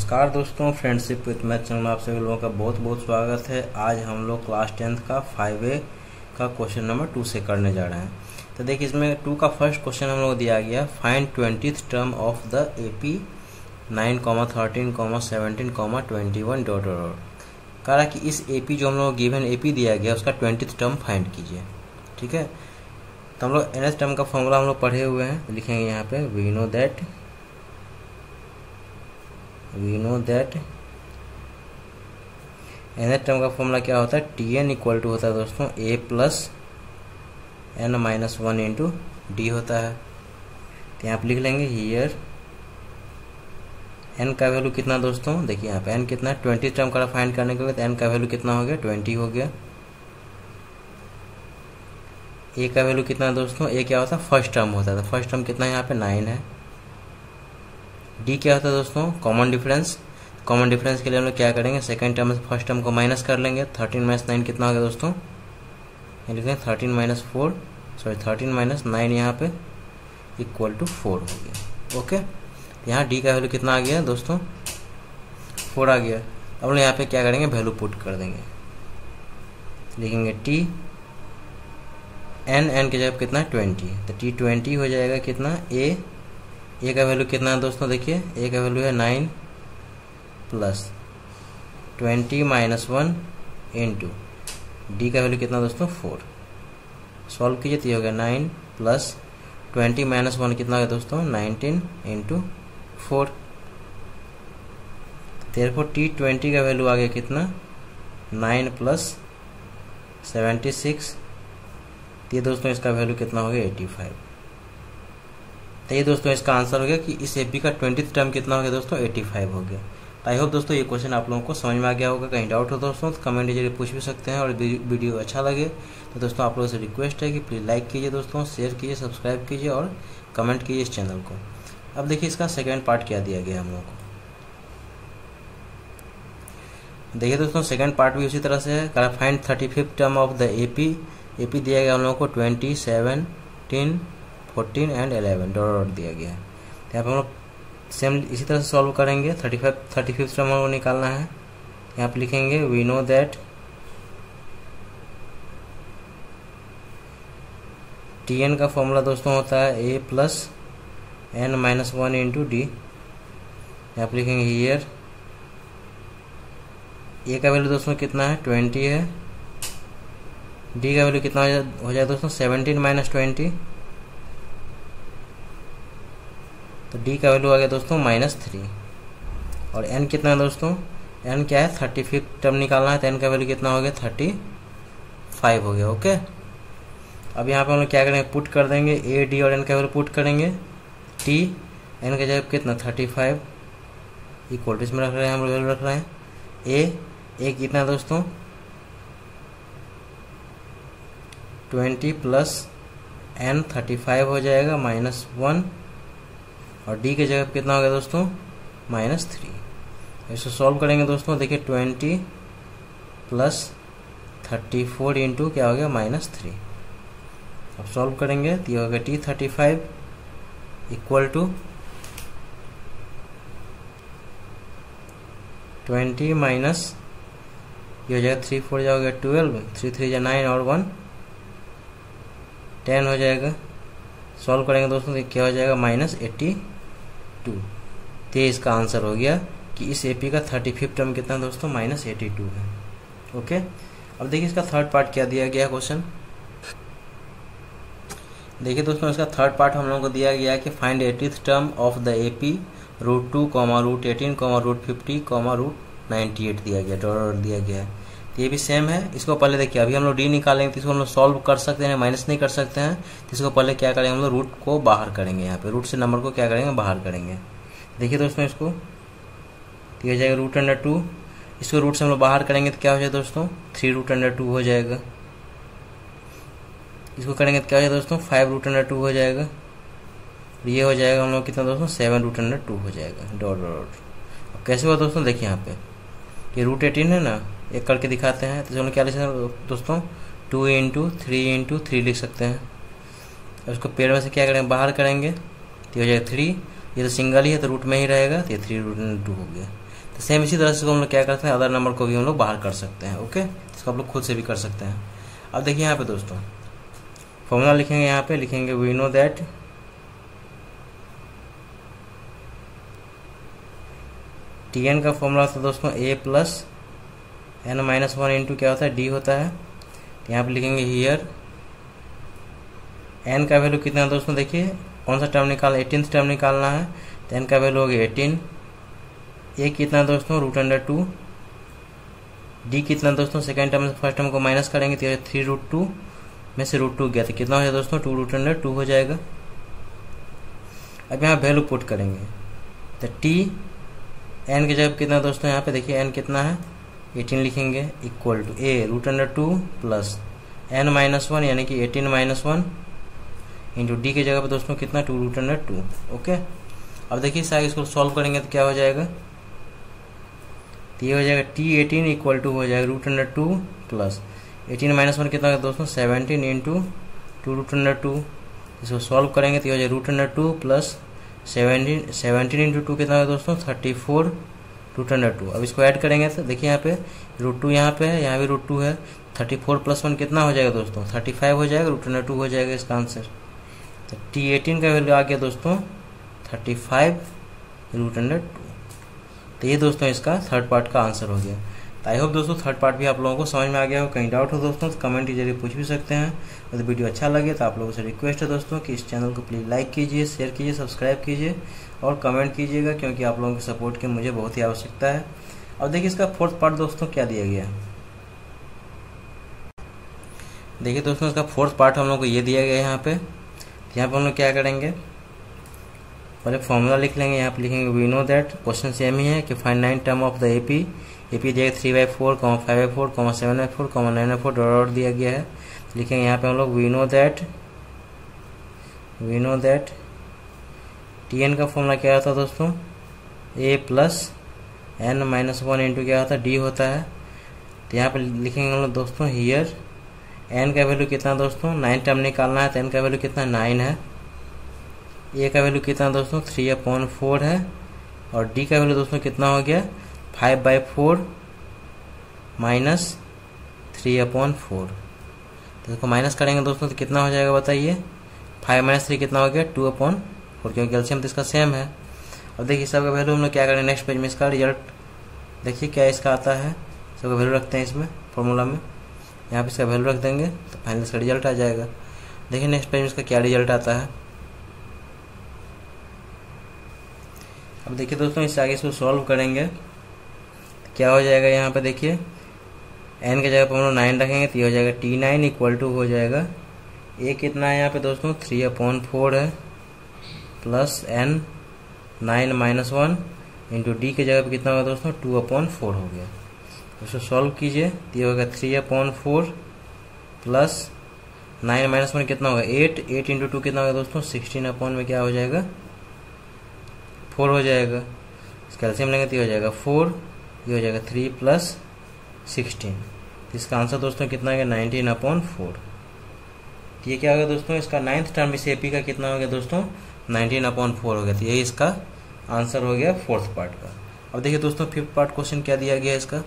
नमस्कार दोस्तों, friendship with math channel में आप सभी लोगों का बहुत बहुत स्वागत है। आज हम लोग क्लास 10th का 5A का क्वेश्चन नंबर 2 से करने जा रहे हैं। तो देखिए, इसमें 2 का फर्स्ट क्वेश्चन हम लोग दिया गया, find 20th term of the AP 9, 13, 17, 21 dot dot. कह रहा कि इस AP जो हम लोग गिवन AP दिया गया उसका 20th टर्म फाइंड कीजिए। ठीक है, तो हम लोग nth टर्म का फॉर्मूला हम लोग पढ़े हुए हैं, लिखेंगे यहाँ पे we know that nth term का फॉर्मूला क्या होता है, Tn इक्वल टू होता है दोस्तों a plus n minus 1 into D होता है। तो यहाँ पे लिख लेंगे हियर n का वैल्यू कितना दोस्तों, देखिए यहाँ पे n कितना है, 20 टर्म का फाइंड करने के लिए तो n का वैल्यू कितना हो गया, 20 हो गया। a का वैल्यू कितना है दोस्तों, a क्या होता है, फर्स्ट टर्म होता है, तो फर्स्ट टर्म कितना है यहाँ पे 9 है। डी क्या होता है दोस्तों, कॉमन डिफरेंस। कॉमन डिफरेंस के लिए हम लोग क्या करेंगे, सेकंड टर्म से फर्स्ट टर्म को माइनस कर लेंगे। 13 माइनस 9 कितना हो गया दोस्तों, ये लिखेंगे 13 माइनस 9 यहाँ पे इक्वल टू 4 हो गया। ओके, यहाँ डी का वैल्यू कितना आ गया दोस्तों, 4 आ गया। अब लोग यहाँ पे क्या करेंगे, वैल्यू पुट कर देंगे, लिखेंगे टी एन के जगह कितना 20, तो टी 20 हो जाएगा कितना, ए का वैल्यू कितना है दोस्तों, देखिए ए का वैल्यू है 9 प्लस 20 माइनस 1 इंटू डी का वैल्यू कितना दोस्तों 4। सॉल्व कीजिए तो ये हो गया 9 प्लस 20 माइनस 1 कितना हो गया दोस्तों 19 इंटू 4। therefore T20 का वैल्यू आ गया कितना 9 प्लस 76, तो ये दोस्तों इसका वैल्यू कितना हो गया 85। तो ये दोस्तों इसका आंसर हो गया कि इस एपी का 20th टर्म कितना हो गया दोस्तों 85 हो गया। आई होप दोस्तों ये क्वेश्चन आप लोगों को समझ में आ गया होगा। कहीं डाउट हो दोस्तों तो कमेंट जरिए पूछ भी सकते हैं, और वीडियो अच्छा लगे तो दोस्तों आप लोगों से रिक्वेस्ट है कि प्लीज़ लाइक कीजिए दोस्तों, शेयर कीजिए, सब्सक्राइब कीजिए और कमेंट कीजिए इस चैनल को। अब देखिए इसका सेकेंड पार्ट क्या दिया गया हम लोगों को। देखिए दोस्तों सेकेंड पार्ट भी उसी तरह से है, find 35th term of the AP दिया गया हम लोगों को 20, 17, 14 एंड 11 डॉट दिया गया है। यहाँ पे हम लोग सेम इसी तरह से सॉल्व करेंगे। 35th टर्म हमको निकालना है। यहाँ पे लिखेंगे वी नो दैट Tn का फॉर्मूला दोस्तों होता है a plus n minus 1 into D. यहाँ पे लिखेंगे हियर a का वैल्यू दोस्तों कितना है 20 है, डी का वैल्यू कितना हो जाए दोस्तों 17 माइनस 20, तो डी का वैल्यू आ गया दोस्तों -3। और एन कितना है दोस्तों, एन क्या है 35th टर्म निकालना है, तो एन का वैल्यू कितना हो गया 35 हो गया। ओके, अब यहाँ पे हम लोग क्या करेंगे, पुट कर देंगे ए डी और एन का वैल्यू पुट करेंगे। टी एन का जगह कितना 35 इक्वल टू इसमें रख रहे हैं, हम लोग वैल्यू रख रहे हैं ए कितना दोस्तों 20 प्लस एन 35 हो जाएगा -1, और डी के जगह कितना हो गया दोस्तों -3। इसको सॉल्व करेंगे दोस्तों, देखिए 20 प्लस 34 इंटू क्या हो गया -3। अब सॉल्व करेंगे तो ये हो गया T35 इक्वल टू 20 माइनस ये हो जाएगा 3 4 जाओगे 12, 3 3 जा 9 और 1 10 हो जाएगा। सॉल्व करेंगे दोस्तों तो क्या हो जाएगा -82। तो इसका आंसर हो गया कि इस एपी का 35th टर्म कितना दोस्तों -82 है। ओके, अब देखिए इसका थर्ड पार्ट क्या दिया गया क्वेश्चन। देखिए दोस्तों इसका थर्ड पार्ट हम लोगों को दिया गया है कि find 80th term of the AP √2, √18, √50, √98 दिया गया, डॉट दिया गया है। तो ये भी सेम है। इसको पहले देखिए, अभी हम लोग डी निकालेंगे तो इसको हम लोग सॉल्व कर सकते हैं, माइनस नहीं कर सकते हैं। तो इसको पहले क्या करेंगे, हम लोग रूट को बाहर करेंगे, यहाँ पे रूट से नंबर को क्या करेंगे बाहर करेंगे। देखिए दोस्तों इसको तो हो जाएगा √2, इसको रूट से हम लोग बाहर करेंगे तो क्या हो जाएगा दोस्तों 3√2 हो जाएगा। इसको करेंगे तो क्या हो जाएगा दोस्तों 5√2 हो जाएगा। ये हो जाएगा हम लोग कितना दोस्तों 7√2 हो जाएगा, डॉट डॉट। अब कैसे हुआ दोस्तों, देखिए यहाँ पे ये √18 है ना, एक करके दिखाते हैं। तो हम लोग क्या लिख सकते हैं दोस्तों 2 इंटू 3 लिख सकते हैं। उसको पेड़ में से क्या करेंगे बाहर करेंगे तो हो जाएगा 3, ये तो सिंगल ही है तो रूट में ही रहेगा, तो ये 3√2 हो गया। तो सेम इसी तरह से हम लोग क्या करते हैं, अदर नंबर को भी हम लोग बाहर कर सकते हैं। ओके, इसको आप लोग खुद से भी कर सकते हैं। अब देखिए यहाँ पे दोस्तों फॉर्मूला लिखेंगे, यहाँ पे लिखेंगे वी नो दैट Tn का फॉर्मूला होता है दोस्तों a plus n minus 1 into क्या होता है d होता है। तो यहाँ पे लिखेंगे हियर n का वैल्यू कितना है दोस्तों, देखिए कौन सा टर्म निकालना, 18th टर्म निकालना है। तो n का वैल्यू हो गया 18। a कितना दोस्तों √2। d कितना दोस्तों, सेकेंड टर्म से फर्स्ट टर्म को माइनस करेंगे तो 3√2 में से √2 गया तो कितना हो जाएगा दोस्तों, 2√2 हो जाएगा। अब यहाँ वैल्यू पुट करेंगे तो t n की जगह कितना दोस्तों, यहाँ पे देखिए n कितना है 18 लिखेंगे, equal to a √2 plus n minus 1 यानी कि 18 माइनस 1 इंटू डी की जगह पे दोस्तों कितना 2√2। ओके, अब देखिए इस आगे इसको सॉल्व करेंगे तो क्या हो जाएगा, तो ये हो जाएगा t18 इक्वल टू हो जाएगा √2 प्लस 18 माइनस 1 कितना होगा दोस्तों 17 इंटू 2√2। इसको सॉल्व करेंगे तो ये हो जाएगा √2 प्लस 17 इंटू 2 कितना होगा दोस्तों 34 √2। अब इसको ऐड करेंगे तो देखिए यहाँ पे √2 यहाँ पे है, यहाँ भी √2 है। 34 प्लस 1 कितना हो जाएगा दोस्तों 35 हो जाएगा, √2 हो जाएगा इसका आंसर। तो t18 का वैल्यू आ गया दोस्तों 35 √2। तो ये दोस्तों इसका थर्ड पार्ट का आंसर हो गया। तो आई होप दोस्तों थर्ड पार्ट भी आप लोगों को समझ में आ गया हो। कहीं डाउट हो दोस्तों तो कमेंट के जरिए पूछ भी सकते हैं। अगर वीडियो अच्छा लगे तो आप लोगों से रिक्वेस्ट है दोस्तों कि इस चैनल को प्लीज़ लाइक कीजिए, शेयर कीजिए, सब्सक्राइब कीजिए और कमेंट कीजिएगा, क्योंकि आप लोगों के सपोर्ट की मुझे बहुत ही आवश्यकता है। और देखिए इसका फोर्थ पार्ट दोस्तों क्या दिया गया है। देखिए दोस्तों इसका फोर्थ पार्ट हम लोग को ये दिया गया है यहाँ पे। यहाँ पे हम लोग क्या करेंगे, पहले फॉर्मूला लिख लेंगे। यहाँ पे लिखेंगे we know that, question same ही है कि find 9 term of the AP दिया 3/4, 5/4, 7/4, 9/4 डॉट दिया गया है। लिखेंगे यहाँ पे हम लोग वी नो दैट Tn का फॉर्मूला क्या होता है दोस्तों, a plus n minus 1 into क्या होता है d होता है। तो यहाँ पे लिखेंगे हम लोग दोस्तों हियर n का वैल्यू कितना दोस्तों 9 टर्म निकालना है, तो n का वैल्यू कितना 9 है। a का वैल्यू कितना दोस्तों 3/4 है और d का वैल्यू दोस्तों कितना हो गया 5/4 माइनस 3/4। तो इसको माइनस करेंगे दोस्तों तो कितना हो जाएगा बताइए, 5 माइनस 3 कितना हो गया 2/4, क्योंकि एलसीएम तो इसका सेम है। अब देखिए सबका वैल्यू हम लोग क्या करें, नेक्स्ट पेज में इसका रिजल्ट देखिए क्या इसका आता है। सबका वैल्यू रखते हैं इसमें फॉर्मूला में, यहाँ पे इसका वैल्यू रख देंगे तो फाइनल इसका रिजल्ट आ जाएगा। देखिए नेक्स्ट पेज में इसका क्या रिजल्ट आता है। अब देखिए दोस्तों इससे आगे इसको सॉल्व करेंगे तो क्या हो जाएगा, यहाँ पे देखिए n के जगह पर हम लोग 9 रखेंगे तो ये हो जाएगा t9 इक्वल टू हो जाएगा a कितना है यहाँ पे दोस्तों 3/4 है plus n 9 minus 1 into D के जगह पे कितना होगा दोस्तों 2/4 हो गया। उसको सॉल्व कीजिए तो ये होगा 3/4 प्लस 9 माइनस 1 कितना होगा 8 इंटू 2 कितना होगा दोस्तों 16 में क्या हो जाएगा 4 हो जाएगा। इसका एलसीएम लेंगे तो ये हो जाएगा 4, ये हो जाएगा 3 प्लस 16। इसका आंसर दोस्तों कितना हो गया 19/4। ये क्या होगा दोस्तों, इसका 9th टर्म इस एपी का कितना हो गया दोस्तों 19/4 हो गया। तो यही इसका आंसर हो गया फोर्थ पार्ट का। अब देखिए दोस्तों फिफ्थ पार्ट क्वेश्चन क्या दिया गया है इसका।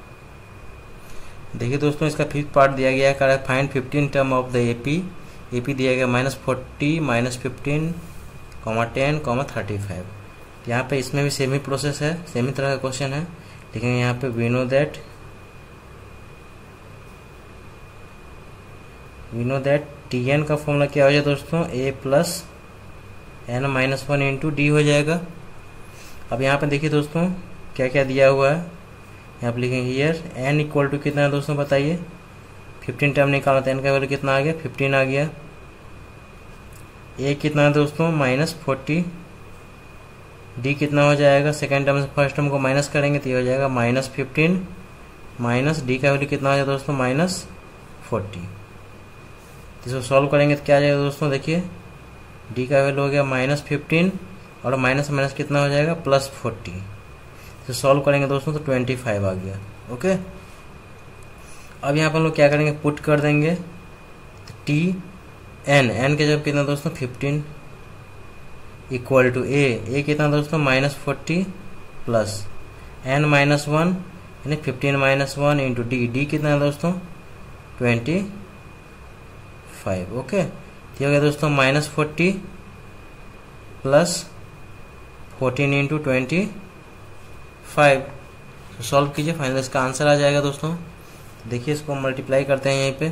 देखिए दोस्तों इसका फिफ्थ पार्ट दिया गया है, find 15 term of the AP दिया गया -40, -15, -10, -35। यहाँ पे इसमें भी सेम ही प्रोसेस है, सेम ही तरह का क्वेश्चन है। लेकिन यहाँ पे वी नो दैट Tn का फॉर्मूला क्या हो जाए दोस्तों a plus n minus 1 into D हो जाएगा। अब यहाँ पे देखिए दोस्तों क्या क्या दिया हुआ है, यहाँ पे लिखेंगे हियर n इक्वल टू कितना है दोस्तों बताइए, 15 टर्म निकालना तो n का वैल्यू कितना आ गया 15 आ गया। a कितना है दोस्तों -40, d कितना हो जाएगा, सेकेंड टर्म से फर्स्ट टर्म को माइनस करेंगे तो ये हो जाएगा -15 माइनस डी का वैल्यू कितना हो जाएगा दोस्तों -40। इसको सॉल्व करेंगे तो क्या आ जाएगा दोस्तों, देखिए डी का वैल्यू हो गया -15 और माइनस माइनस कितना हो जाएगा +40। तो सॉल्व करेंगे दोस्तों तो 25 आ गया। ओके, अब यहाँ पर हम लोग क्या करेंगे, पुट कर देंगे n के जब कितना दोस्तों 15 इक्वल टू a कितना दोस्तों -40 प्लस n माइनस वन यानी 15 minus one into D. D कितना है दोस्तों 25। ओके, तो हो गया दोस्तों -40 प्लस 14 इंटू 25। तो सॉल्व कीजिए, फाइनल इसका आंसर आ जाएगा दोस्तों। देखिए इसको मल्टीप्लाई करते हैं यहीं पे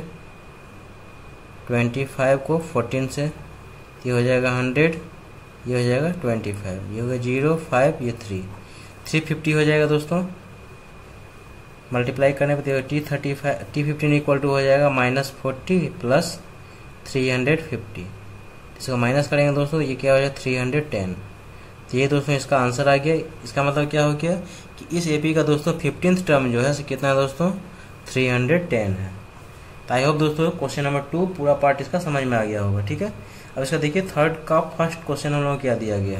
25 को 14 से, ये हो जाएगा 100, ये हो जाएगा 25, ये होगा 0 5, ये 350 हो जाएगा दोस्तों। मल्टीप्लाई करने पर T15 इक्वल टू हो जाएगा -40 प्लस 350। इसको माइनस करेंगे दोस्तों, ये क्या हो जाएगा 310। तो ये दोस्तों इसका आंसर आ गया। इसका मतलब क्या हो गया कि इस एपी का दोस्तों 15th टर्म जो है कितना है दोस्तों 310 है। तो आई होप दोस्तों क्वेश्चन नंबर 2 पूरा पार्ट इसका समझ में आ गया होगा। ठीक है, अब इसका देखिए थर्ड का फर्स्ट क्वेश्चन हम लोगों को क्या दिया गया।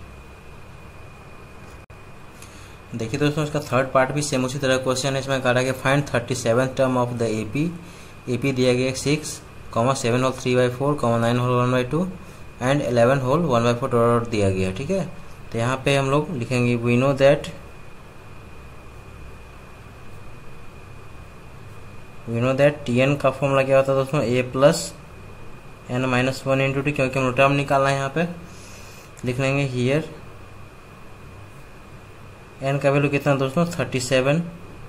देखिए दोस्तों इसका थर्ड पार्ट भी सेम उसी तरह क्वेश्चन है। इसमें कहा रहा है कि find 37th term of the AP. AP दिया गया 6, 7 whole 3/4, 9 whole 1/2 and 11 whole 1/4 dot दिया गया। ठीक है, तो यहाँ पे हम लोग लिखेंगे वी नो दैट Tn का फॉर्मूला क्या होता है दोस्तों a plus n minus 1 into T, क्योंकि हम टर्म निकालना है। यहाँ पे लिख लेंगे हियर n का वैल्यू कितना दोस्तों 37,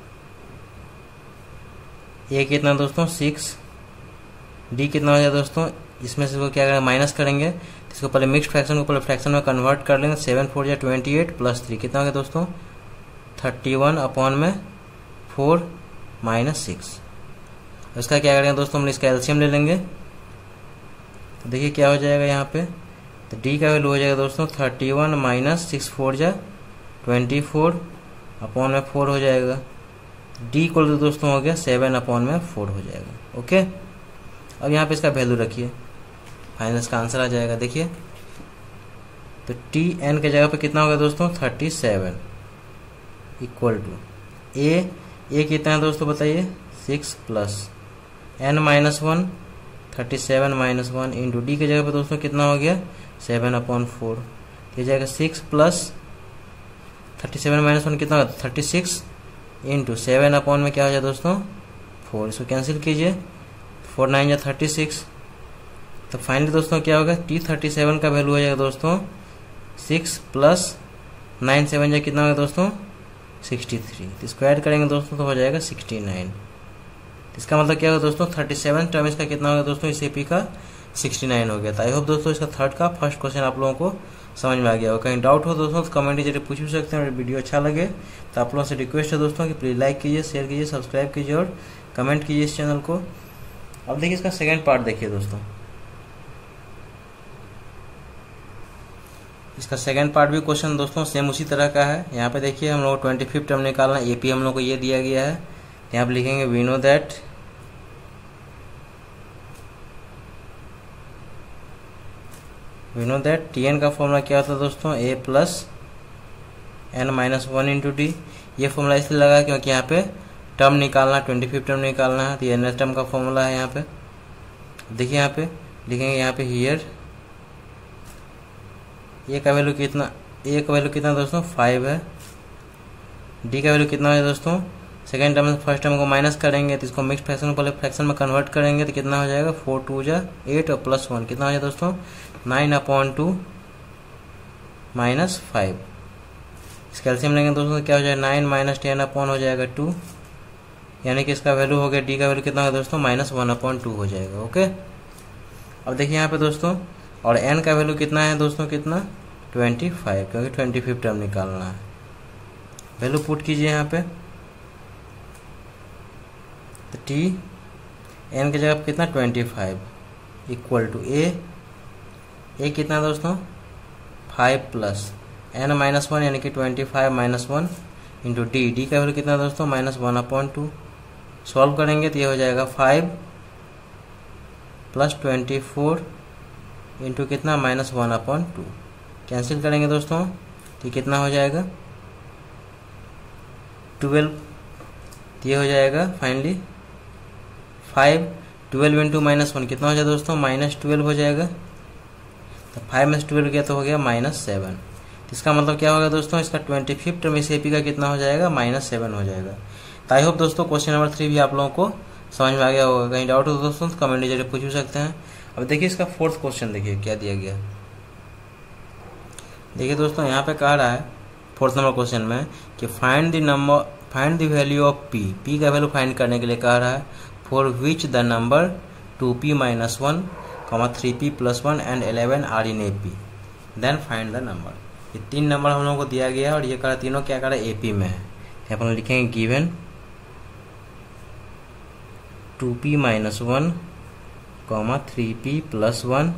a कितना दोस्तों 6, d कितना हो जाए दोस्तों, इसमें से वो क्या करेंगे माइनस करेंगे। तो इसको पहले मिक्स्ड फ्रैक्शन को पहले फ्रैक्शन में कन्वर्ट कर लेंगे। 7 4 या 28 प्लस 3 कितना हो गया दोस्तों 31 अपॉन में 4 माइनस 6। इसका क्या करेंगे दोस्तों हम इसका एलसीएम ले लेंगे। तो देखिए क्या हो जाएगा यहाँ पे, तो d का वैल्यू हो जाएगा दोस्तों 31 माइनस 6 4 जा 24 अपॉन में 4 हो जाएगा। d इक्वल दोस्तों हो गया 7 अपॉन में 4 हो जाएगा। ओके, अब यहाँ पे इसका वैल्यू रखिए, फाइनल इसका आंसर आ जाएगा। देखिए तो Tn के जगह पे कितना होगा दोस्तों 37 इक्वल टू a कितना है दोस्तों बताइए 6 plus n minus 1 37 minus 1 into D के जगह पे दोस्तों कितना हो गया 7 अपॉन 4, ये जाएगा 6 प्लस 37 माइनस 1 कितना होगा 36 इंटू 7 अपॉन में क्या हो जाए दोस्तों 4। इसको कैंसिल कीजिए, 4 9 या 36। तो फाइनली दोस्तों क्या होगा T37 का वैल्यू हो जाएगा दोस्तों 6 प्लस 9 7 या कितना होगा दोस्तों 63। तो इसको ऐड करेंगे दोस्तों तो हो जाएगा 69। इसका मतलब क्या होगा दोस्तों 37 टर्म इसका कितना होगा दोस्तों इस एपी का 69 हो गया था। आई होप दोस्तों इसका थर्ड का फर्स्ट क्वेश्चन आप लोगों को समझ में आ गया होगा। कहीं डाउट हो दोस्तों तो कमेंट जरिए पूछ भी सकते हैं। और वीडियो अच्छा लगे तो आप लोगों से रिक्वेस्ट है दोस्तों कि प्लीज़ लाइक कीजिए, शेयर कीजिए, सब्सक्राइब कीजिए और कमेंट कीजिए इस चैनल को। अब देखिए इसका सेकेंड पार्ट देखिए दोस्तों। इसका सेकेंड पार्ट भी क्वेश्चन दोस्तों सेम उसी तरह का है। यहाँ पे देखिए हम लोग 25 टर्म निकालना, एपी हम लोग को ये दिया गया है। यहाँ पे लिखेंगे वी नो दैट Tn का फॉर्मूला क्या होता है दोस्तों a plus n minus 1 into D. ये फॉर्मूला इसलिए लगा क्योंकि यहाँ पे टर्म निकालना 25 टर्म निकालना है, तो ये n टर्म का फॉर्मूला है। यहाँ पे देखिए यहाँ पे लिखेंगे यहाँ पे हियर a का वैल्यू कितना दोस्तों 5 है, d का वैल्यू कितना है दोस्तों सेकेंड टर्म से फर्स्ट टर्म को माइनस करेंगे तो इसको मिक्स फ्रैक्शन पहले फ्रैक्शन में कन्वर्ट करेंगे तो कितना हो जाएगा 4 2 जा 8 और प्लस 1 कितना हो जाएगा दोस्तों 9 अपॉन 2 माइनस 5। इसका एलसीएम लेंगे दोस्तों क्या हो जाएगा 9 माइनस 10 अपॉन हो जाएगा 2, यानी कि इसका वैल्यू हो गया डी का वैल्यू कितना होगा दोस्तों -1 अपॉन 2 हो जाएगा। ओके, अब देखिए यहाँ पे दोस्तों और एन का वैल्यू कितना है दोस्तों कितना 25, क्योंकि 25 टर्म निकालना है। वैल्यू पुट कीजिए यहाँ पे, तो टी एन की जगह पे कितना 25 इक्वल टू ए कितना दोस्तों 5 प्लस n माइनस 1 यानी कि 25 माइनस 1 इंटू डी का वैल्यू कितना दोस्तों -1 अपॉन 2। सॉल्व करेंगे तो ये हो जाएगा 5 प्लस 24 इंटू कितना -1 अपॉन 2। कैंसिल करेंगे दोस्तों तो कितना हो जाएगा 12। ये हो जाएगा फाइनली 5 12 इंटू -1 कितना हो जाएगा दोस्तों -12 हो जाएगा। तो 5 में 12 गया तो हो गया -7। इसका मतलब क्या होगा दोस्तों, इसका 25th टर्म इस एपी का कितना हो जाएगा, -7 हो जाएगा। तो आई होप दोस्तों क्वेश्चन नंबर 3 भी आप लोगों को समझ में आ गया होगा। कहीं डाउट हो तो दोस्तों कमेंट जरिए पूछ भी सकते हैं। अब देखिए इसका 4th क्वेश्चन देखिए क्या दिया गया। देखिए दोस्तों यहाँ पे कह रहा है 4th नंबर क्वेश्चन में कि find the value of P का वैल्यू फाइंड करने के लिए कह रहा है for which the number 2p - 1, 3p + 1 and 11 are in AP, then find the number. ये 3 नंबर हम लोगों को दिया गया है और ये कह रहा है तीनों क्या कर रहा है, एपी में है। यहाँ पर लिखेंगे given 2p - 1, 3p + 1,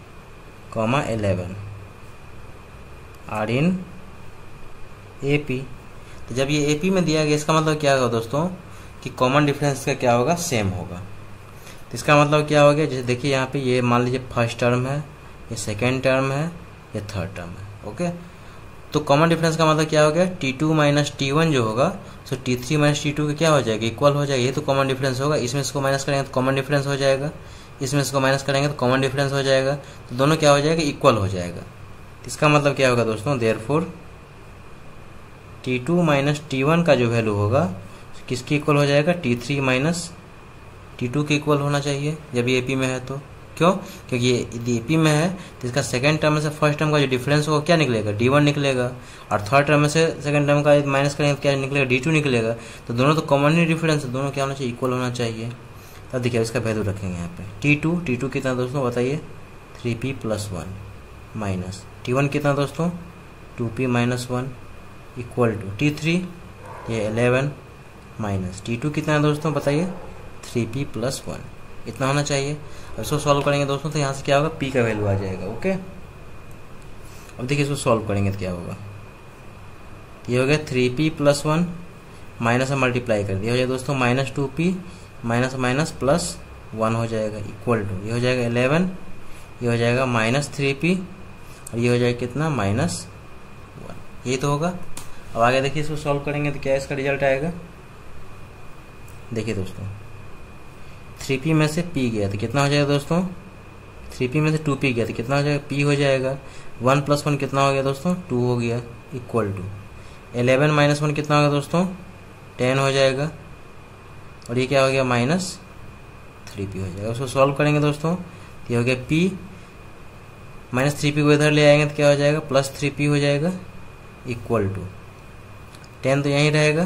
11 are in AP. तो जब ये एपी में दिया गया इसका मतलब क्या होगा दोस्तों कि कॉमन डिफरेंस का क्या होगा, सेम होगा। तो इसका मतलब क्या हो गया, जैसे देखिए यहाँ पे ये मान लीजिए फर्स्ट टर्म है, ये सेकेंड टर्म है, ये थर्ड टर्म है। ओके, तो कॉमन डिफरेंस का मतलब क्या हो गया, T2 - T1 जो होगा तो T3 - T2 का क्या हो जाएगा, इक्वल हो जाएगा। ये तो कॉमन डिफरेंस होगा। इसमें इसको माइनस करेंगे तो कॉमन डिफरेंस हो जाएगा, इसमें इसको माइनस करेंगे तो कॉमन डिफरेंस हो जाएगा। तो दोनों क्या हो जाएगा, इक्वल हो जाएगा। इसका मतलब क्या होगा दोस्तों, देयरफॉर T2 - T1 का जो वैल्यू होगा किसके इक्वल हो जाएगा, T3 - T2 के इक्वल होना चाहिए जब ये एपी में है। तो क्यों, क्योंकि ये एपी में है तो इसका सेकंड टर्म में से फर्स्ट टर्म का जो डिफरेंस होगा क्या निकलेगा, D1 निकलेगा, और थर्ड टर्म में से सेकंड टर्म का माइनस करेंगे तो क्या निकलेगा, D2 निकलेगा। तो दोनों तो कॉमन ही डिफरेंस है, दोनों क्या होना चाहिए, इक्वल होना चाहिए। तब देखिए इसका वैल्यू रखेंगे यहाँ पे T2 कितना दोस्तों बताइए, 3p + 1 माइनस T1 कितना दोस्तों, 2p - 1 इक्वल टू T3 ये 11 माइनस T2 कितना है दोस्तों बताइए, 3p + 1 इतना होना चाहिए। अब इसको सॉल्व करेंगे दोस्तों तो यहाँ से क्या होगा, p का वैल्यू आ जाएगा। ओके, अब देखिए इसको सॉल्व करेंगे तो क्या होगा, ये हो गया 3p + 1 माइनस में मल्टीप्लाई कर दिया हो जाएगा दोस्तों, -2p माइनस प्लस 1 हो जाएगा इक्वल टू ये हो जाएगा 11, ये हो जाएगा -3p और ये हो जाएगा कितना, -1। यही तो होगा। अब आगे देखिए इसको सॉल्व करेंगे तो क्या इसका रिजल्ट आएगा, देखिए दोस्तों 3p में से p गया तो कितना हो जाएगा दोस्तों, 3p में से 2p गया तो कितना हो जाएगा, p हो जाएगा। 1 + 1 कितना हो गया दोस्तों, 2 हो गया इक्वल टू 11 - 1 कितना होगा दोस्तों, 10 हो जाएगा, और ये क्या हो गया, -3p हो जाएगा। उसको सॉल्व करेंगे दोस्तों तो ये हो गया p, -3p को इधर ले आएंगे तो क्या हो जाएगा, +3p हो जाएगा इक्वल टू 10 तो यहीं रहेगा,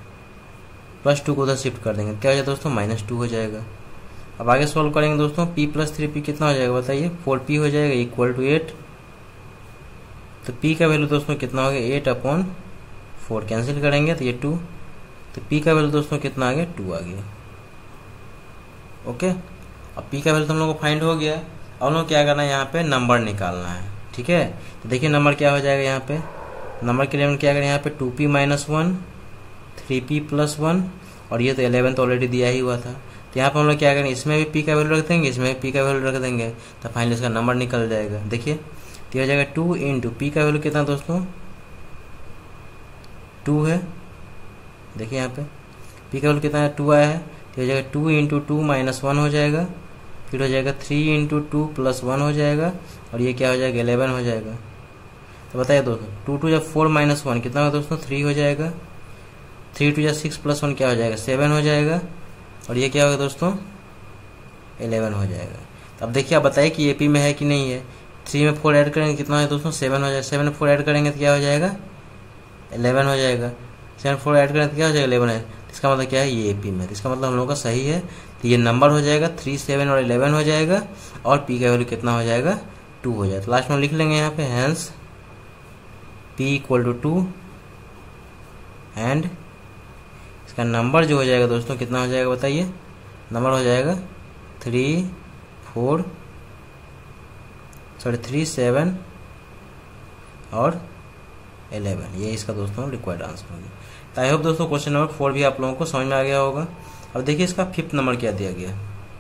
+2 को उधर शिफ्ट कर देंगे क्या हो जाएगा दोस्तों, -2 हो जाएगा। अब आगे सॉल्व करेंगे दोस्तों, p + 3p कितना हो जाएगा बताइए, 4p हो जाएगा इक्वल टू 8। तो p का वैल्यू दोस्तों कितना हो गया, 8/4 कैंसिल करेंगे तो ये 2, तो p का वैल्यू दोस्तों कितना आ गया, 2 आ गया। ओके, अब p का वैल्यू तो हम लोग को फाइंड हो गया। अब हम लोग क्या करना है, यहाँ पे नंबर निकालना है। ठीक है, तो देखिए नंबर क्या हो जाएगा, यहाँ पे नंबर के लिए हम क्या करें, यहाँ पे 2p - 1, 3p + 1 और ये तो 11 तो ऑलरेडी दिया ही हुआ था। तो यहाँ पे हम लोग क्या करेंगे, इसमें भी p का वैल्यू रख देंगे, इसमें भी p का वैल्यू रख देंगे, तो फाइनली इसका नंबर निकल जाएगा। देखिए तो हो जाएगा 2 × p का वैल्यू कितना दोस्तों, 2 है। देखिए यहाँ पे p का वैल्यू कितना है, 2 आया है, तो हो जाएगा 2 × 2 - 1 हो जाएगा, फिर हो जाएगा 3 × 2 + 1 हो जाएगा, और ये क्या हो जाएगा, 11 हो जाएगा। तो बताइए दोस्तों 2 × 2 = 4 - 1 कितना होगा दोस्तों, 3 हो जाएगा, 3 × 2 = 6 + 1 क्या हो जाएगा, 7 हो जाएगा, और ये क्या होगा दोस्तों, 11 हो जाएगा। तो अब देखिए आप बताइए कि एपी में है कि नहीं है। 3 में 4 ऐड करेंगे कितना है दोस्तों, 7 हो जाएगा, 7 में 4 ऐड करेंगे तो क्या हो जाएगा, 11 हो जाएगा, 7 में 4 ऐड करेंगे तो क्या हो जाएगा, 11 है। इसका मतलब क्या है, ये एपी में, इसका मतलब हम लोग का सही है। तो ये नंबर हो जाएगा 3, 7 और 11 हो जाएगा, और p का वैल्यू कितना हो जाएगा, 2 हो जाएगा। तो लास्ट में लिख लेंगे यहाँ पे हैंस p = 2 एंड इसका नंबर जो हो जाएगा दोस्तों कितना हो जाएगा बताइए, नंबर हो जाएगा 3, 7 और 11। ये इसका दोस्तों रिक्वायर्ड आंसर होगा। तो आई होप दोस्तों क्वेश्चन नंबर 4 भी आप लोगों को समझ में आ गया होगा। अब देखिए इसका 5th नंबर क्या दिया गया।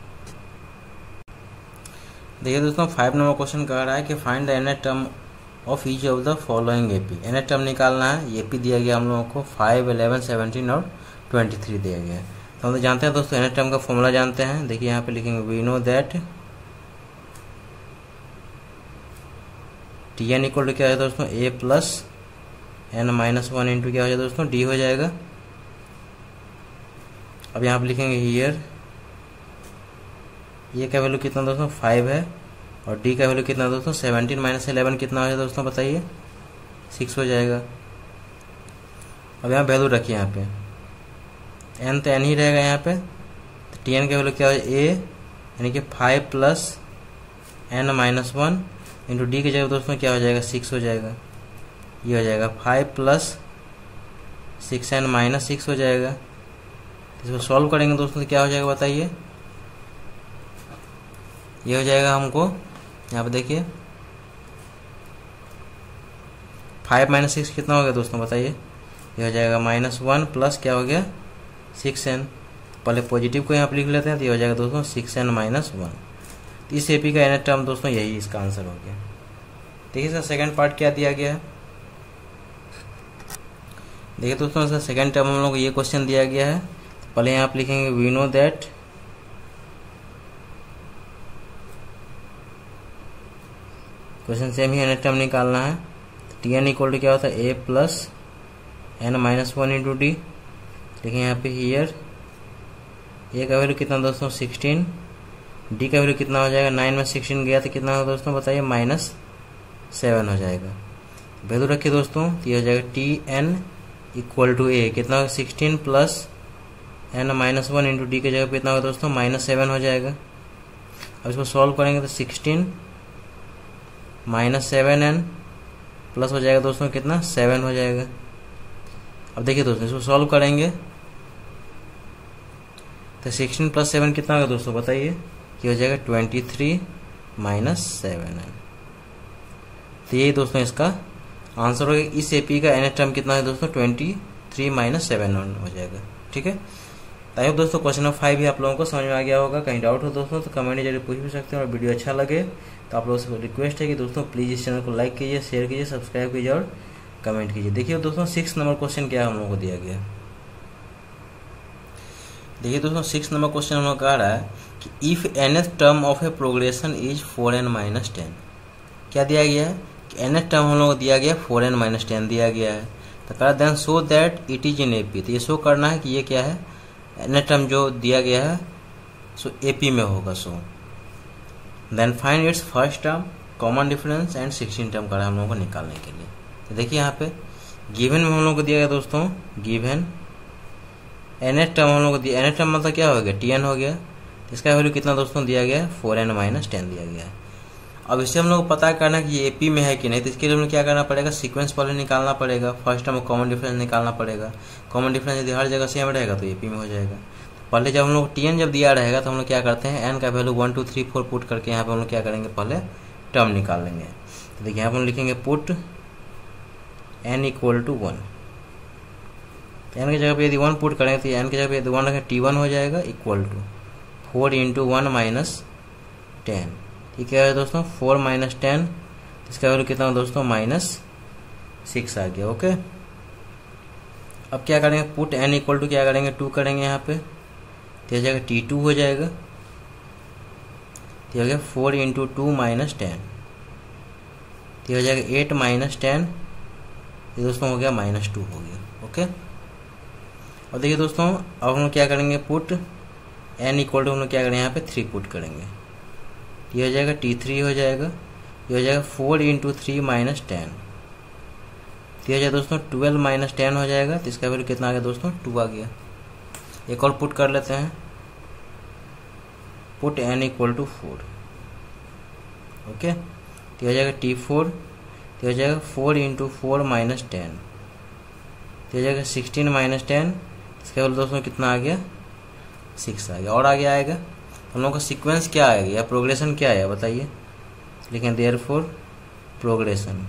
देखिए दोस्तों 5 नंबर क्वेश्चन कह रहा है कि find the nth term of each of the following AP. nth term निकालना है। एपी दिया गया हम लोगों को 5, 11, 17 और 23 दिया गया है। तो हम जानते हैं दोस्तों nth टर्म का फॉर्मूला जानते हैं। देखिए यहाँ पे लिखेंगे we know that T N equal to क्या है दोस्तों, A plus N minus one into क्या हो जाएगा दोस्तों, डी हो जाएगा। अब यहाँ पर लिखेंगे हियर ये का वैल्यू कितना दोस्तों 5 है, और डी का वैल्यू कितना दोस्तों 17 माइनस 11 कितना हो जाएगा दोस्तों बताइए, 6 हो जाएगा। अब यहाँ वैल्यू रखिए, यहाँ पे एन तो एन ही रहेगा यहाँ पे, तो टी एन का वैल्यू क्या हो जाएगा, ए यानी कि 5 plus N minus one into D की जगह दोस्तों क्या हो जाएगा 6 हो जाएगा। ये हो जाएगा 5 प्लस 6n माइनस 6 हो जाएगा। इसको सॉल्व करेंगे दोस्तों तो क्या हो जाएगा बताइए, ये हो जाएगा हमको यहाँ पे देखिए 5 माइनस 6 कितना हो गया दोस्तों बताइए, ये हो जाएगा -1 प्लस क्या हो गया 6n। पहले पॉजिटिव को यहाँ पे लिख लेते हैं, तो ये हो जाएगा दोस्तों 6n माइनस 1। तो इस एपी का nth टर्म दोस्तों यही इसका आंसर हो गया। देखिए इसका सेकंड पार्ट क्या दिया गया है, देखिए दोस्तों इसका सेकंड टर्म हम लोग को ये क्वेश्चन दिया गया है। पहले यहाँ पे लिखेंगे we know that question same ही nth टर्म निकालना है। टी एन इक्वल टू क्या होता है, A plus N minus one into D. देखिए यहाँ पे हियर ए का वैल्यू कितना दोस्तों 16, डी का वैल्यू कितना हो जाएगा 9 में 16 गया तो कितना हो दोस्तों बताइए -7 हो जाएगा। वैल्यू रखिए दोस्तों, तो ये हो जाएगा T N equal to A कितना होगा 16 plus N minus one into D की जगह पे कितना होगा दोस्तों -7 हो जाएगा। अब इसको सॉल्व करेंगे तो 16 -7n प्लस हो जाएगा दोस्तों कितना 7 हो जाएगा। अब देखिए दोस्तों इसको सॉल्व करेंगे तो 16 प्लस 7 कितना होगा दोस्तों बताइए, ये हो जाएगा 23 -7n। तो यही दोस्तों इसका आंसर हो गया। इस एपी का nth टर्म कितना है दोस्तों 23 -7n हो जाएगा। ठीक है, आई होप दोस्तों क्वेश्चन नंबर 5 भी आप लोगों को समझ में आ गया होगा। कहीं डाउट हो दोस्तों तो कमेंट जरिए पूछ भी सकते हैं, और वीडियो अच्छा लगे तो आप लोगों से रिक्वेस्ट है कि दोस्तों प्लीज़ इस चैनल को लाइक कीजिए, शेयर कीजिए, सब्सक्राइब कीजिए और कमेंट कीजिए। देखिए दोस्तों 6 नंबर क्वेश्चन क्या हम लोगों को दिया गया। देखिए दोस्तों 6 नंबर क्वेश्चन हम लोग कह रहा है कि if nth term of a progression is 4n - 10। क्या दिया गया है कि nth टर्म हम लोग को दिया गया 4n - 10 दिया गया है। तो कहा then show that it is in AP. तो ये शो करना है कि ये क्या है, nth टर्म जो दिया गया है सो एपी में होगा। So then find its first term, common difference and 16 term का हम लोगों को निकालने के लिए। तो देखिए यहाँ पे गिवन में हम लोग को दिया गया दोस्तों, गिवन nth टर्म हम लोग को दिया, nth टर्म मतलब क्या हो गया tn हो गया। इसका वैल्यू कितना दोस्तों दिया गया 4n - 10 दिया गया है। अब इससे हम लोग को पता करना है कि ये एपी में है कि नहीं। तो इसके लिए हमें क्या करना पड़ेगा, सीक्वेंस पहले निकालना पड़ेगा, फर्स्ट टर्म कॉमन डिफरेंस निकालना पड़ेगा। कॉमन डिफरेंस यदि हर जगह सेम रहेगा तो एपी में हो जाएगा। पहले जब हम लोग tn जब दिया रहेगा तो हम लोग क्या करते हैं, n का वैल्यू 1 2 3 4 पुट करके यहाँ पे हम लोग क्या करेंगे, पहले टर्म निकाल लेंगे। तो देखिए यहाँ पर हम लिखेंगे put n equal to 1। n की जगह पे यदि 1 पुट करेंगे तो n की जगह पे यदि 1 रखें t1 हो जाएगा इक्वल टू 4 × 1 - 10। ठीक है दोस्तों 4 - 10, इसका वैल्यू कितना हो दोस्तों -6 आ गया। ओके, अब क्या करेंगे, पुट n इक्वल टू क्या करेंगे 2 करेंगे यहाँ पे, तो हो जाएगा t2 हो जाएगा। तो हो गया 4 × 2 - 10, तो हो जाएगा 8 - 10, ये दोस्तों हो गया -2 हो गया। ओके, और देखिए दोस्तों अब हम लोग क्या करेंगे, पुट n इक्वल टू हम लोग क्या करेंगे यहाँ पे 3 पुट करेंगे, ये हो जाएगा t3 हो जाएगा। ये हो जाएगा 4 × 3 - 10, तो हो जाएगा दोस्तों 12 - 10 हो जाएगा। तो इसका वैल्यू कितना आ गया दोस्तों 2 आ गया। एक और पुट कर लेते हैं, put n equal to 4। Okay, तो हो जाएगा t4, तो हो जाएगा 4 × 4 - 10, तो हो जाएगा 16 - 10। इसका वैल्यू दोस्तों कितना आ गया 6 आ गया। और आगे आएगा हम लोग का सीक्वेंस क्या आएगा या प्रोग्रेशन क्या आया बताइए, लेकिन देयरफॉर प्रोग्रेशन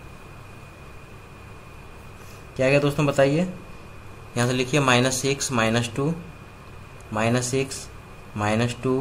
क्या आ गया दोस्तों बताइए। यहाँ से लिखिए -6 - 2 -6 -2,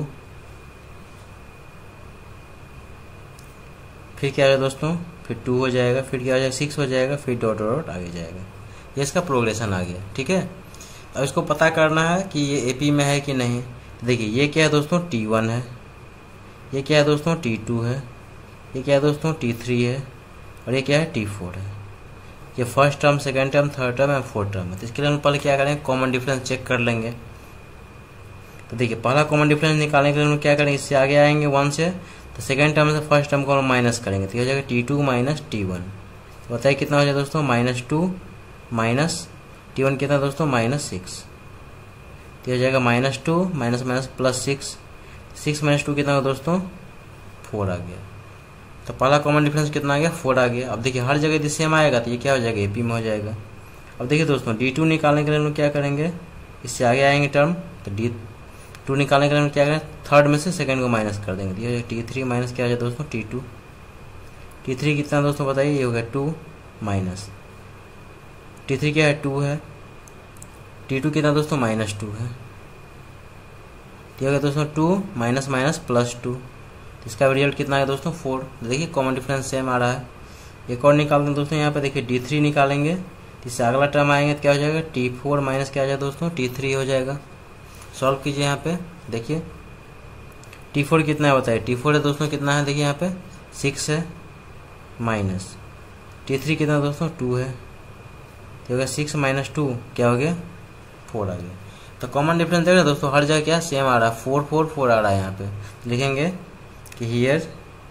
फिर क्या है दोस्तों, फिर 2 हो जाएगा, फिर क्या हो जाएगा 6 हो जाएगा, फिर डॉट डॉट आगे जाएगा। ये इसका प्रोग्रेशन आ गया। ठीक है, अब इसको पता करना है कि ये एपी में है कि नहीं। देखिए ये क्या है दोस्तों t1 है, ये क्या है दोस्तों t2 है, ये क्या है दोस्तों t3 है, और ये क्या है T4 है। ये first term, second term, third term and fourth term है। तो इसके लिए हम पहले क्या करेंगे, कॉमन डिफरेंस चेक कर लेंगे। तो देखिए पहला कॉमन डिफरेंस निकालने के लिए हम क्या करेंगे, इससे आगे आएंगे 1 से, तो सेकेंड टर्म से फर्स्ट टर्म को हम माइनस करेंगे, तो ये हो जाएगा T2 माइनस T1। तो बताइए कितना हो जाएगा दोस्तों, -2 माइनस T1 कितना दोस्तों, -6। तो हो जाएगा -2 माइनस माइनस +6, 6 - 2 कितना होगा दोस्तों, 4 आ गया। तो पहला कॉमन डिफरेंस कितना आ गया, 4 आ गया। अब देखिए हर जगह यदि सेम आएगा तो ये क्या हो जाएगा, AP में हो जाएगा। अब देखिए दोस्तों D2 निकालने के लिए हम लोग क्या करेंगे, इससे आगे आएंगे टर्म, तो D2 निकालने के लिए हम क्या करें, थर्ड में से सेकंड को माइनस कर देंगे, तो ये हो जाएगा T3 माइनस क्या हो जाएगा दोस्तों, T2। T3 कितना दोस्तों बताइए, ये हो गया 2 माइनस T3 क्या है, 2 है। T2 कितना दोस्तों, -2 है। ठीक है दोस्तों, 2 माइनस माइनस +2, इसका रिजल्ट कितना है दोस्तों, 4। देखिए कॉमन डिफरेंस सेम आ रहा है। एक और निकालते हैं दोस्तों, यहाँ पे देखिए D3 निकालेंगे, इससे अगला टर्म आएंगे तो क्या हो जाएगा, T4 माइनस क्या हो जाएगा दोस्तों, T3 हो जाएगा। सॉल्व कीजिए यहाँ पे, देखिए T4 कितना है बताइए, T4 है दोस्तों कितना है, देखिए यहाँ पे 6 है, माइनस T3 कितना दोस्तों, 2 है। तो होगा 6 - 2 क्या हो गया, 4 आ गया। तो कॉमन डिफरेंस देख रहे हैं दोस्तों, हर जगह क्या सेम आ रहा है, 4 4 4 आ रहा है। यहाँ पे लिखेंगे कि here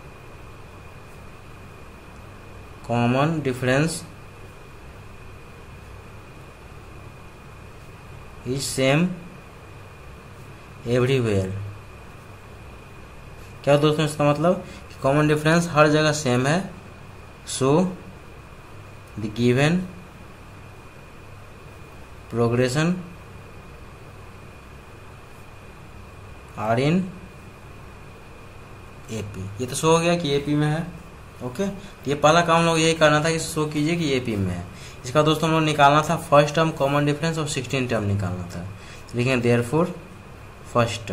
common difference is same everywhere. क्या दोस्तों इसका मतलब, कॉमन डिफरेंस हर जगह सेम है। So the given progression are in AP। ये तो शो हो गया कि AP में है। ओके, ये पहला काम लोग यही करना था कि शो कीजिए कि AP में है। इसका दोस्तों हम लोग निकालना था फर्स्ट टर्म कॉमन डिफरेंस और 16 टर्म निकालना था। लिखेंगे देयरफॉर फर्स्ट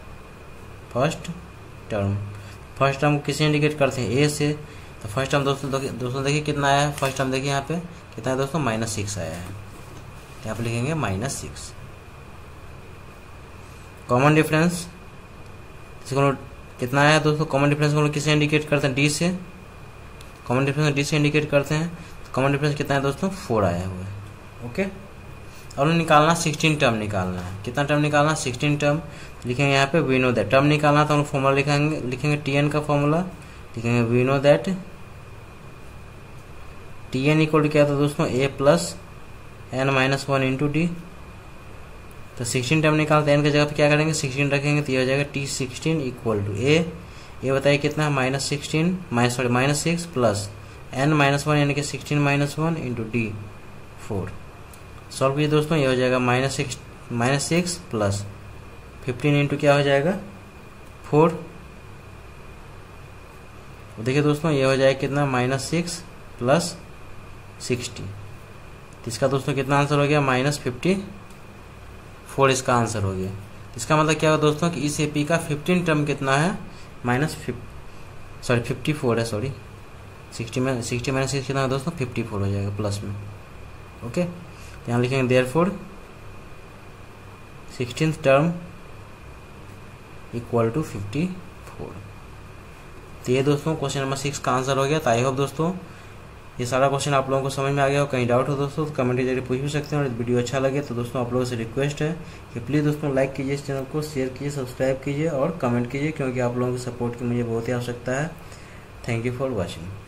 टर्म को किसे इंडिकेट करते हैं, A से। तो फर्स्ट टर्म दोस्तों देखिए कितना आया है, फर्स्ट टर्म देखिए यहाँ पे कितना है दोस्तों, -6 आया है। यहाँ पे लिखेंगे -6। कॉमन डिफरेंस कितना आया दोस्तों, कॉमन डिफरेंस को किसे इंडिकेट करते हैं, D से। कॉमन डिफरेंस D से इंडिकेट करते हैं, तो कॉमन डिफरेंस कितना है दोस्तों, 4 आया हुआ है। ओके, और निकालना 16 टर्म निकालना है। कितना टर्म निकालना, 16 टर्म। लिखेंगे यहाँ पे वी नो दैट, टर्म निकालना तो हम फॉर्मूला लिखेंगे TN का फॉर्मूला, लिखेंगे we know that TN equal क्या था दोस्तों, A + n - 1 × D। तो 16 टर्म निकालते हैं, n की जगह पे क्या करेंगे, 16 रखेंगे, तो ये हो जाएगा T16 इक्वल टू A बताइए कितना है, -6 + n - 1 यानी कि 16 - 1 × D 4। सॉल्व कीजिए दोस्तों, ये हो जाएगा -6 + 15 × क्या हो जाएगा, 4। देखिए दोस्तों ये हो जाएगा कितना, -6 + 60। इसका दोस्तों कितना आंसर हो गया, -54 इसका आंसर हो गया। इसका मतलब क्या होगा दोस्तों कि इस AP का 15 टर्म कितना है, 54 है, सॉरी 60 में 6 कितना है दोस्तों, 54 हो जाएगा प्लस में। ओके, यहाँ लिखेंगे therefore 16th term equal to 54। तो ये दोस्तों क्वेश्चन नंबर 6 का आंसर हो गया। तो आई होप दोस्तों ये सारा क्वेश्चन आप लोगों को समझ में आ गया हो। कहीं डाउट हो दोस्तों तो कमेंट के जरिए पूछ भी सकते हैं। और वीडियो अच्छा लगे तो दोस्तों आप लोगों से रिक्वेस्ट है कि प्लीज़ दोस्तों लाइक कीजिए इस चैनल को, शेयर कीजिए, सब्सक्राइब कीजिए और कमेंट कीजिए, क्योंकि आप लोगों की सपोर्ट की मुझे बहुत ही आवश्यकता है। Thank you for watching.